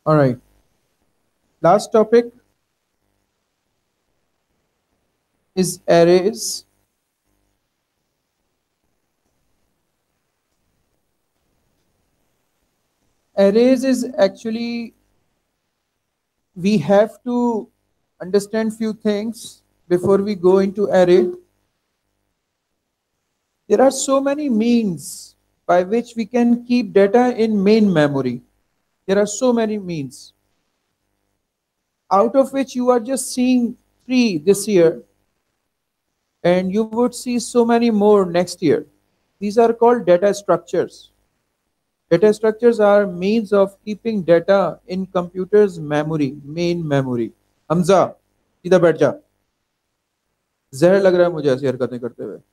All right. Last topic is arrays. Arrays is actually, we have to understand few things before we go into array. There are so many means by which we can keep data in main memory. There are so many means, out of which you are just seeing 3 this year, and you would see so many more next year. These are called data structures. Data structures are means of keeping data in computer's memory, main memory. Hamza सीधा बैठ जा, जहर लग रहा है मुझे ऐसी हरकतें करते हुए.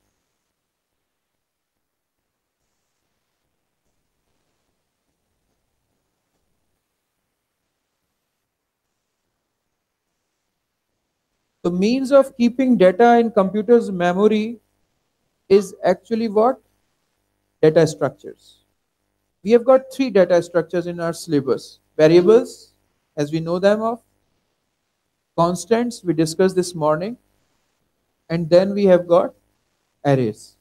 The means of keeping data in computer's memory is actually what? Data structures. We have got 3 data structures in our syllabus. Variables, as we know them of, constants, we discussed this morning, and then we have got arrays.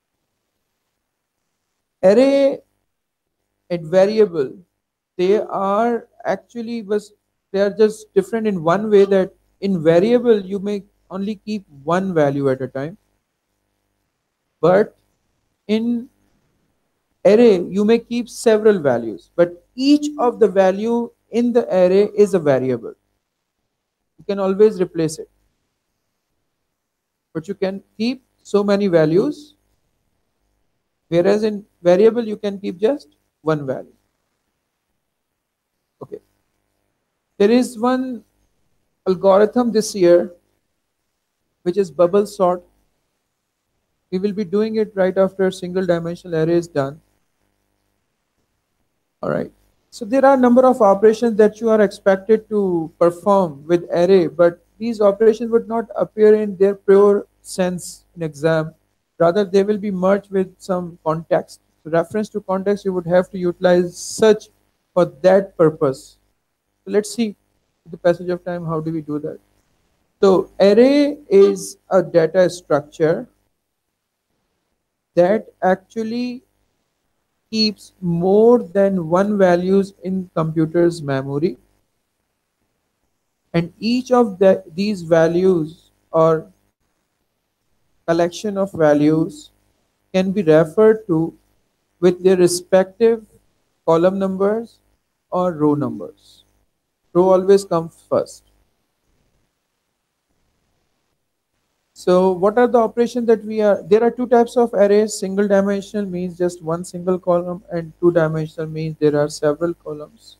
Array and variable, they are actually they are just different in one way, that in variable you may only keep one value at a time, but in array you may keep several values, but each of the value in the array is a variable. You can always replace it, but you can keep so many values, whereas in variable you can keep just one value. Okay, there is one algorithm this year which is bubble sort. We will be doing it right after single dimensional array is done. All right, so there are a number of operations that you are expected to perform with array, but these operations would not appear in their pure sense in exam. Rather, they will be merged with some context. So reference to context, you would have to utilize such for that purpose. So let's see, with the passage of time, how do we do that? So array is a data structure that actually keeps more than one values in computer's memory, and each of these values or collection of values can be referred to with their respective column numbers or row numbers. Row always comes first. So what are the operations that there are 2 types of arrays. Single dimensional means just one single column, and 2 dimensional means there are several columns.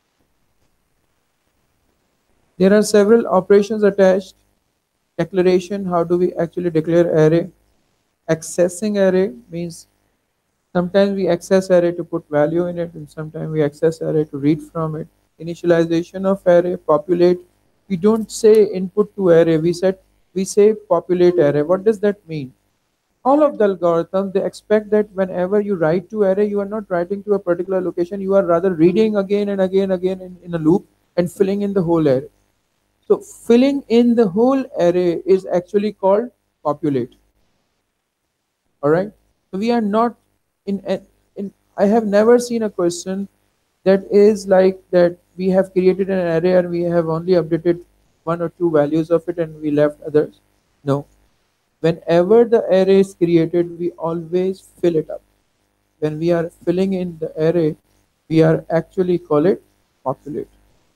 There are several operations attached. Declaration, how do we actually declare array? Accessing array means sometimes we access array to put value in it, and sometimes we access array to read from it. Initialization of array, populate. We don't say input to array, we say populate array. What does that mean? All of the algorithms, they expect that whenever you write to array, you are not writing to a particular location, you are rather reading again and again in a loop and filling in the whole array. So filling in the whole array is actually called populate. All right. So we are not in. I have never seen a question that is like that. We have created an array and we have only updated 1 or 2 values of it and we left others. No. Whenever the array is created, we always fill it up. When we are filling in the array, we are actually call it populate.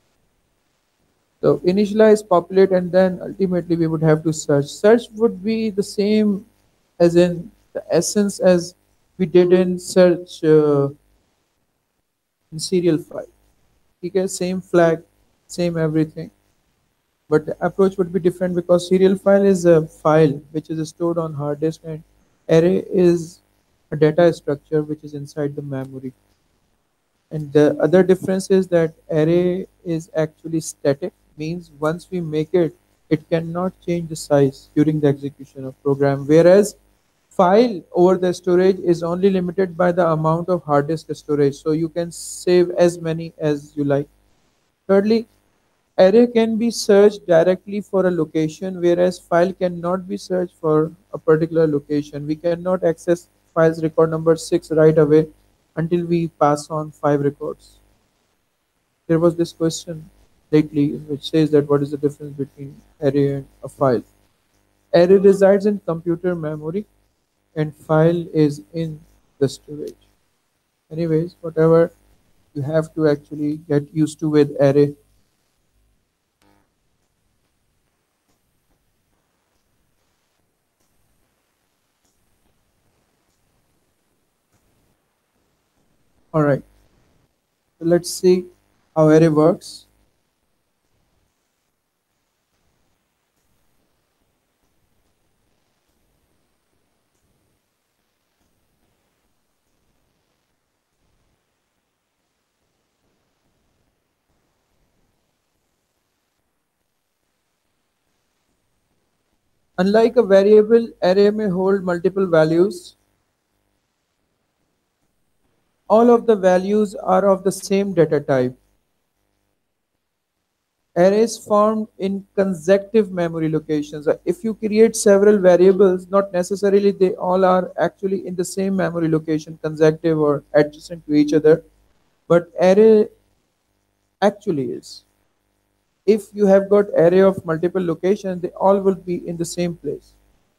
So initialize, populate, and then ultimately we would have to search. Search would be the same as in the essence as we did in search in serial file. Okay, same flag, same everything. But the approach would be different because serial file is a file which is stored on hard disk, and array is a data structure which is inside the memory. And the other difference is that array is actually static, means once we make it, it cannot change the size during the execution of program, whereas file over the storage is only limited by the amount of hard disk storage, so you can save as many as you like. Thirdly, array can be searched directly for a location, whereas file cannot be searched for a particular location. We cannot access files record number 6 right away until we pass on 5 records. There was this question lately which says that what is the difference between array and a file. Array resides in computer memory and file is in the storage. Anyways, whatever, you have to actually get used to with array. All right, so let's see how array works. Unlike a variable, array may hold multiple values. All of the values are of the same data type. Arrays formed in consecutive memory locations. If you create several variables, not necessarily they all are actually in the same memory location, consecutive or adjacent to each other, but array actually is. If you have got array of multiple locations, they all will be in the same place.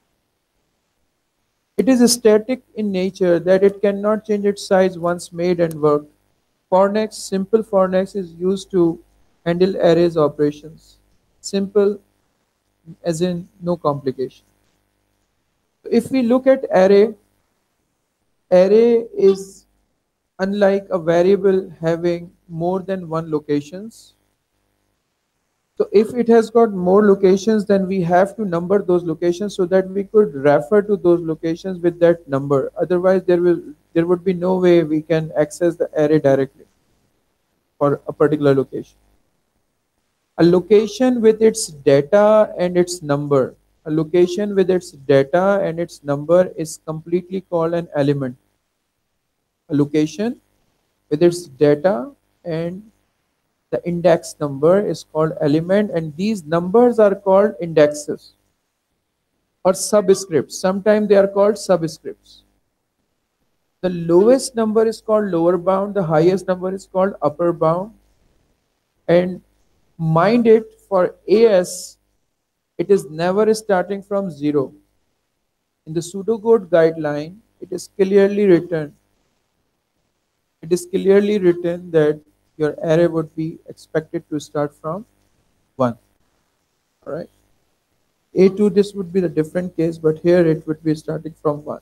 It is static in nature that it cannot change its size once made and worked. Fornex, simple Fornex is used to handle arrays operations. Simple as in no complication. If we look at array, array is unlike a variable having more than one locations. So if it has got more locations, then we have to number those locations so that we could refer to those locations with that number. Otherwise, there would be no way we can access the array directly for a particular location. A location with its data and its number. A location with its data and its number is completely called an element. A location with its data and the index number is called element, and these numbers are called indexes or subscripts. Sometimes they are called subscripts. The lowest number is called lower bound, the highest number is called upper bound. And mind it, for AS, it is never starting from 0. In the pseudocode guideline, it is clearly written. It is clearly written that your array would be expected to start from 1. All right. A2, this would be the different case, but here it would be starting from 1.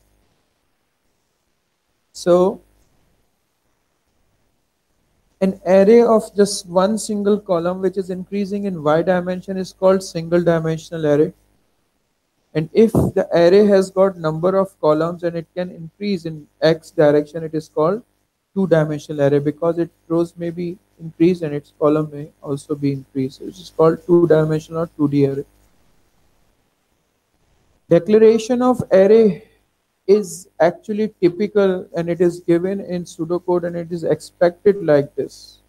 So an array of just one single column which is increasing in y dimension is called single dimensional array. And if the array has got number of columns and it can increase in x direction, it is called two-dimensional array because its rows may be increased and its column may also be increased. It is called two-dimensional or 2D array. Declaration of array is actually typical and it is given in pseudocode and it is expected like this.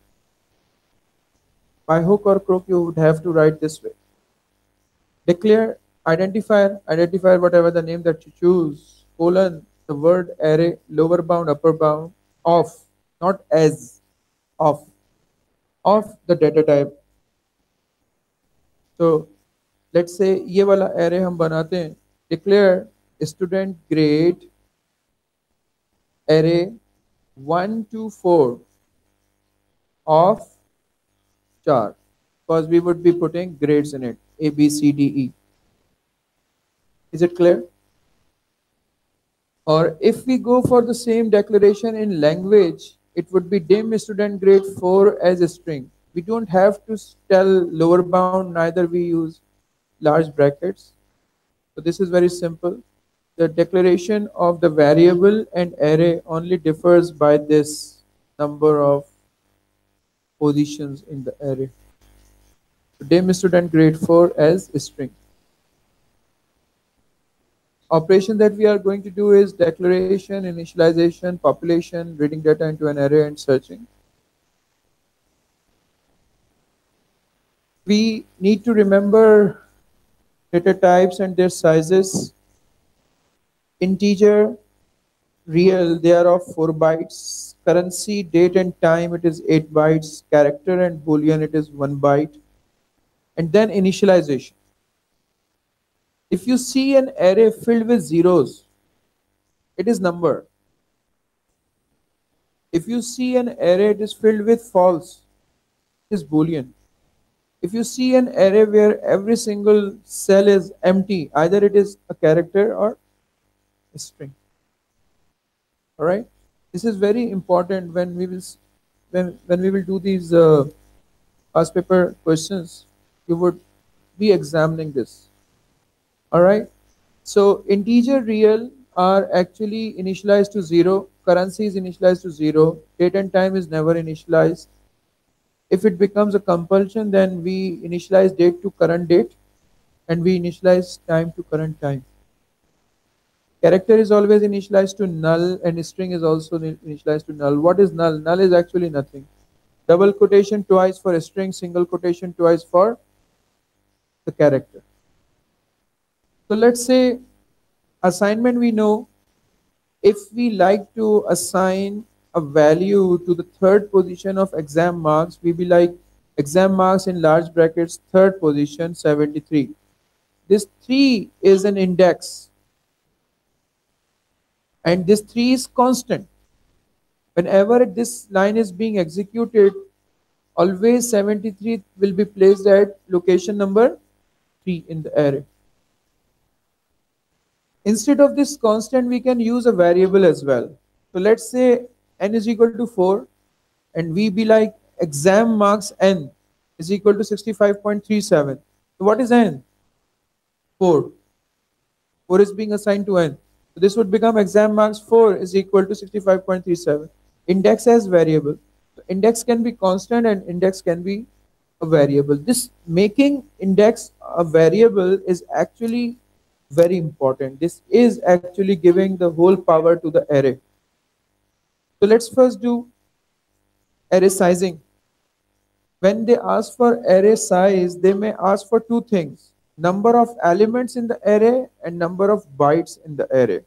By hook or crook, you would have to write this way. Declare identifier, whatever the name that you choose, colon, the word array, lower bound, upper bound, of, not as, of the data type. So let's say ये वाला array हम बनाते हैं. Declare student grade array 1 to 4 of char, because we would be putting grades in it, A, B, C, D, E. Is it clear? Or if we go for the same declaration in language, it would be dim student grade 4 as a string. We don't have to tell lower bound, neither we use large brackets. So this is very simple. The declaration of the variable and array only differs by this number of positions in the array. So dim student grade 4 as a string. Operation that we are going to do is declaration, initialization, population, reading data into an array and searching. We need to remember data types and their sizes. Integer, real, they are of 4 bytes. Currency, date and time, it is 8 bytes. Character and boolean, it is 1 byte. And then initialization. If you see an array filled with zeros, it is number. If you see an array it is filled with false, it is boolean. If you see an array where every single cell is empty, either it is a character or a string. All right, this is very important when we will when we will do these past paper questions. You would be examining this. All right, so integer, real are actually initialized to 0. Currency is initialized to 0. Date and time is never initialized. If it becomes a compulsion, then we initialize date to current date and we initialize time to current time. Character is always initialized to null and string is also initialized to null. What is null? Null is actually nothing. Double quotation twice for a string, single quotation twice for the character. So let's say assignment, we know if we like to assign a value to the third position of exam marks, we be like exam marks in large brackets, third position 73. This 3 is an index and this 3 is constant. Whenever this line is being executed, always 73 will be placed at location number 3 in the array. Instead of this constant, we can use a variable as well. So let's say n is equal to 4 and we be like exam marks n is equal to 65.37. So what is n? 4. 4 is being assigned to n. So this would become exam marks 4 is equal to 65.37. Index as variable. So index can be constant and index can be a variable. This making index a variable is actually very important. This is actually giving the whole power to the array. So let's first do array sizing. When they ask for array size, they may ask for two things: number of elements in the array and number of bytes in the array.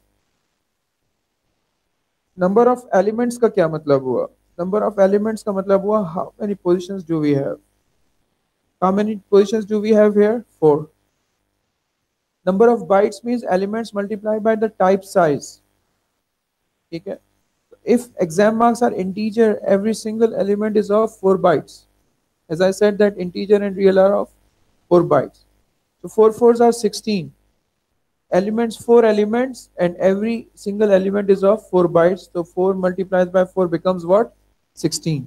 Number of elements का क्या मतलब हुआ? Number of elements का मतलब हुआ how many positions do we have? How many positions do we have here? 4. Number of bytes means elements multiplied by the type size. Okay. If exam marks are integer, every single element is of 4 bytes. As I said that integer and real are of 4 bytes. So 4 fours are 16. Elements, 4 elements, and every single element is of 4 bytes. So 4 multiplied by 4 becomes what? 16.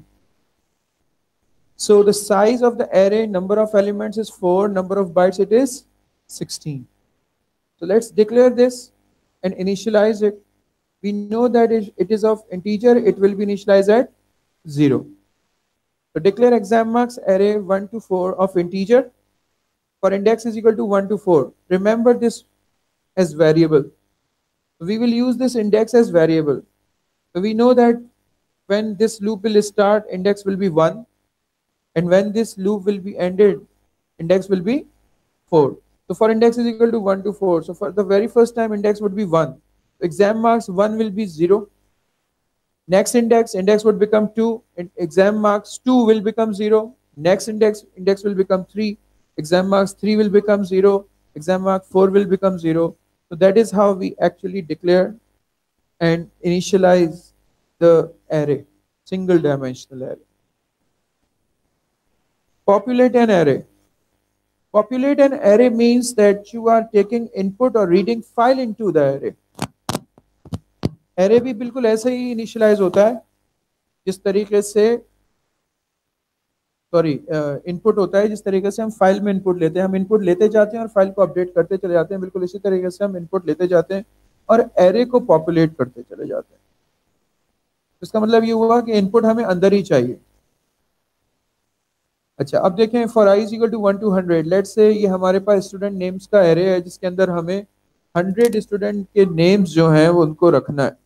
So the size of the array, number of elements is 4, number of bytes it is 16. So let's declare this and initialize it. We know that it is of integer, it will be initialized at 0. So declare exam marks array 1 to 4 of integer for index is equal to 1 to 4. Remember this as variable. We will use this index as variable. So we know that when this loop will start, index will be 1, and when this loop will be ended, index will be 4. So for index is equal to 1 to 4. So for the very first time, index would be 1. Exam marks 1 will be 0. Next index would become 2. And exam marks 2 will become 0. Next index will become 3. Exam marks 3 will become 0. Exam mark 4 will become 0. So that is how we actually declare and initialize the array, single dimensional array. Populate an array. Populate an array means that you are taking input or reading file into the array. Array भी बिल्कुल ऐसे ही initialize होता है जिस तरीके से input होता है जिस तरीके से हम फाइल में इनपुट लेते हैं. हम इनपुट लेते जाते हैं और फाइल को अपडेट करते चले जाते हैं. बिल्कुल इसी तरीके से हम इनपुट लेते जाते हैं और एरे को पॉपुलेट करते चले जाते हैं. इसका मतलब ये हुआ कि इनपुट हमें अंदर ही चाहिए. अच्छा, अब देखें for I is equal to 1 to 100. Let's say ये हमारे पास स्टूडेंट नेम्स का एरे है जिसके अंदर हमें 100 स्टूडेंट के नेम्स जो हैं वो उनको रखना है.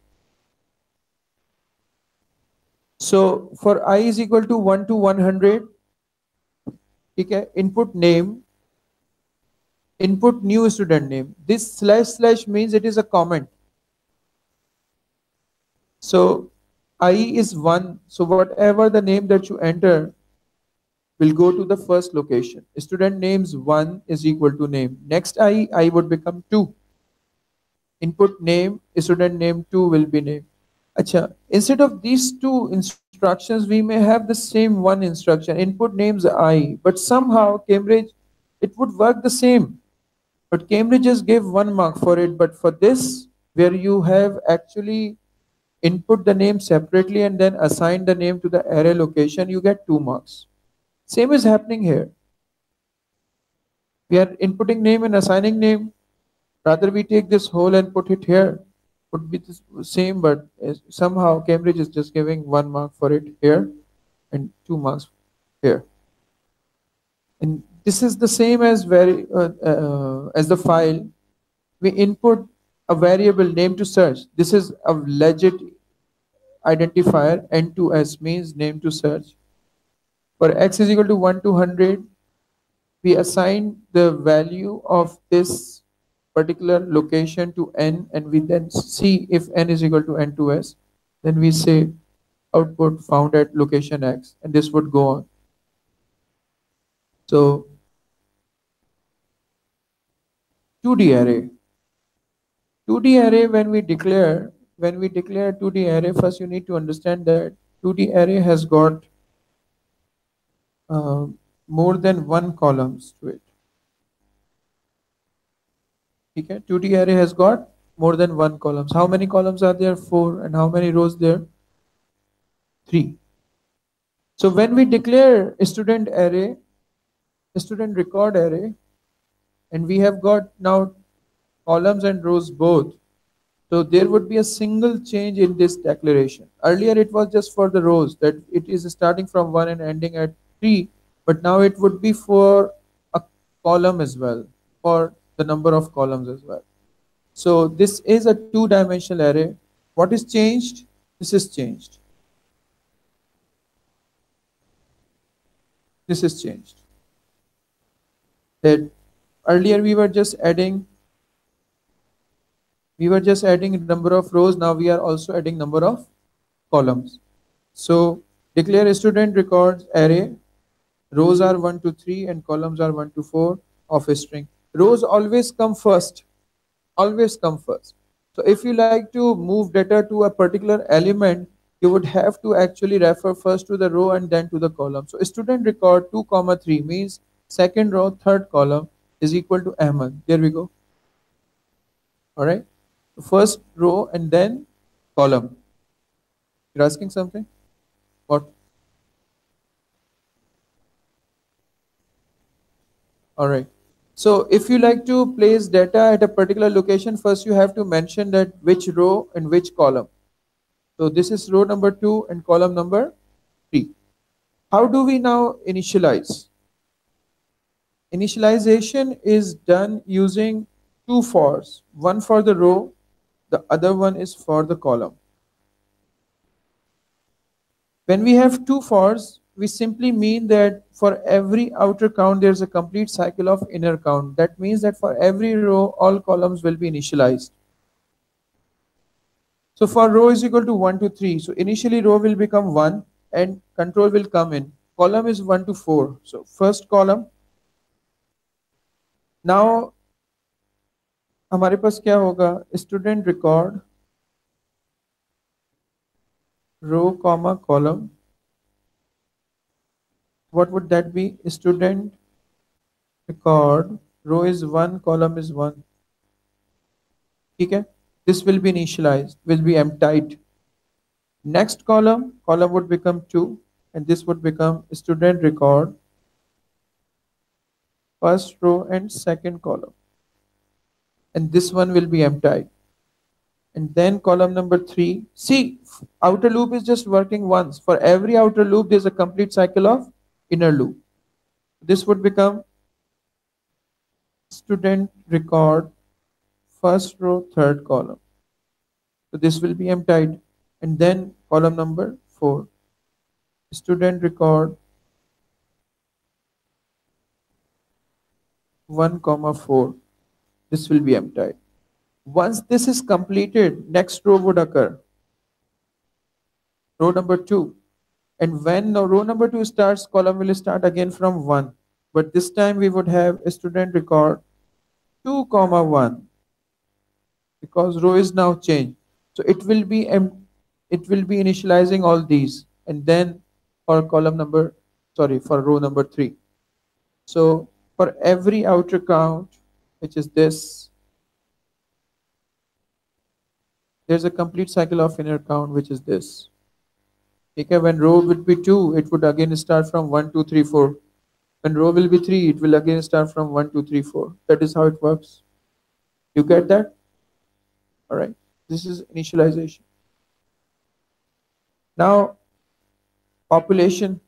So for I is equal to 1 to 100, ठीक है, input name, input new student name. This slash slash means it is a comment. So I is 1. So whatever the name that you enter will go to the first location. Student names 1 is equal to name. Next I would become 2. Input name, student name 2 will be name. Acha, instead of these two instructions, we may have the same one instruction. Input names I, but somehow Cambridge, it would work the same. But Cambridge just gave 1 mark for it. But for this, where you have actually input the name separately and then assign the name to the array location, you get 2 marks. Same is happening here. We are inputting name and assigning name. Rather we take this whole and put it here. Would be the same, but somehow Cambridge is just giving 1 mark for it here and 2 marks here. And this is the same as as the file. We input a variable name to search. This is a legit identifier. N2S means name to search. For x is equal to 1 to 100, we assign the value of this particular location to n, and we then see if n is equal to n2s. Then we say output found at location x, and this would go on. So 2D array. 2D array, when we declare 2D array, first you need to understand that 2D array has got more than one columns to it. Okay, 2D array has got more than one columns. How many columns are there? 4. And how many rows there? 3. So when we declare a student array, a student record array, and we have got now columns and rows both, so there would be a single change in this declaration. Earlier it was just for the rows, that it is starting from 1 and ending at 3, but now it would be for a column as well, for the number of columns as well. So this is a 2-dimensional array. What is changed? This is changed. This is changed. That earlier we were just adding number of rows. Now we are also adding number of columns. So declare student records array. Rows are 1 to 3 and columns are 1 to 4 of a string. Rows always come first. Always come first. So if you like to move data to a particular element, you would have to actually refer first to the row and then to the column. So student record 2, 3 means second row, third column is equal to Ahmed. There we go. All right. First row and then column. You're asking something? What? All right. So if you like to place data at a particular location, first you have to mention that which row and which column. So this is row number 2 and column number 3. How do we now initialize? Initialization is done using 2 fors. One for the row, the other one is for the column. When we have 2 fors, we simply mean that for every outer count, there's a complete cycle of inner count. That means that for every row, all columns will be initialized. So for row is equal to 1 to 3. So initially row will become 1 and control will come in. Column is 1 to 4. So first column. Now हमारे पास क्या होगा? Student record row comma column. What would that be? Student record row is 1, column is 1. Okay, this will be initialized, will be emptied. Next column would become 2, and this would become student record first row and second column, and this one will be emptied. And then column number 3. See, outer loop is just working once. For every outer loop, there's a complete cycle of inner loop. This would become student record first row, third column. So this will be emptied. And then column number 4. Student record 1 comma 4. This will be empty. Once this is completed, next row would occur, row number 2. And when row number 2 starts, column will start again from 1. But this time we would have a student record 2 comma 1, because row is now changed. So it will be initializing all these, and then for column number, sorry, for row number 3. So for every outer count, which is this, there's a complete cycle of inner count, which is this. Okay, when row would be 2, it would again start from 1, 2, 3, 4. When row will be 3, it will again start from 1, 2, 3, 4. That is how it works. You get that? All right. This is initialization. Now, population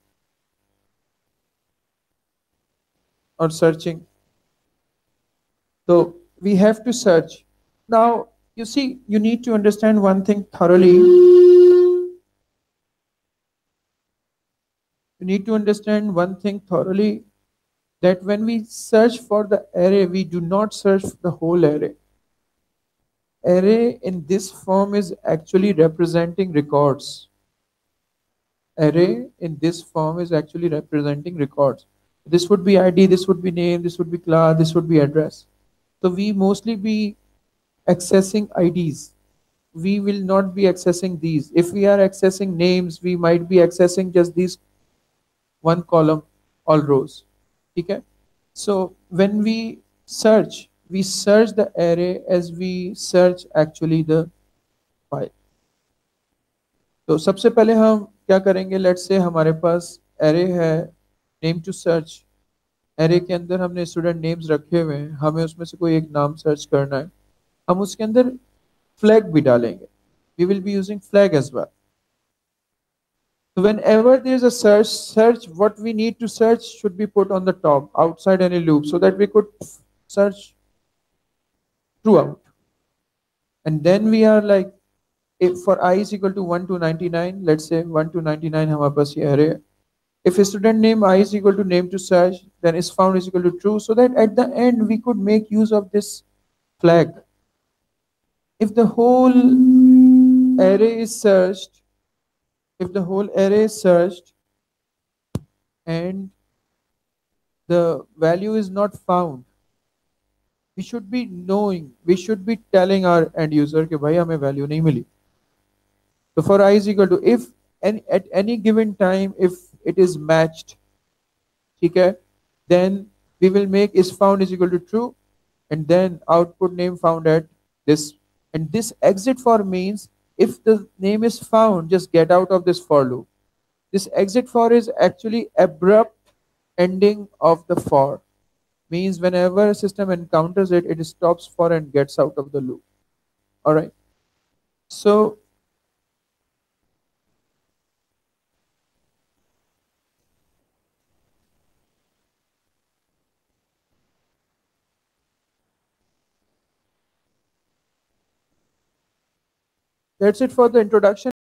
or searching. So we have to search. Now, you see, you need to understand one thing thoroughly. You need to understand one thing thoroughly, that when we search for the array, we do not search the whole array. Array in this form is actually representing records. Array in this form is actually representing records. This would be ID, this would be name, this would be class, this would be address. So we mostly be accessing IDs. We will not be accessing these. If we are accessing names, we might be accessing just these one column, all rows. Okay? So when we search the array as we search actually the file. तो सबसे पहले हम क्या करेंगे, let's say हमारे पास array है name to search. Array के अंदर हमने स्टूडेंट नेम्स रखे हुए हैं, हमें उसमें से कोई एक नाम सर्च करना है, हम उसके अंदर फ्लैग भी डालेंगे। We will be using flag as well. So whenever there is a search, what we need to search should be put on the top, outside any loop, so that we could search throughout. And then we are like, if for I is equal to 1 to 99, let's say 1 to 99 हमारे पास ये array है. If a student name I is equal to name to search, then is found is equal to true, so that at the end we could make use of this flag. If the whole array is searched, if the whole array is searched and the value is not found, we should be knowing, we should be telling our end user कि भाई हमें value नहीं मिली. So for I is equal to, if at any given time, if it is matched, okay, then we will make is found is equal to true, and then output name found at this. And this exit for means if the name is found, just get out of this for loop. This exit for is actually abrupt ending of the for. Means whenever a system encounters it, it stops for and gets out of the loop. All right. So that's it for the introduction.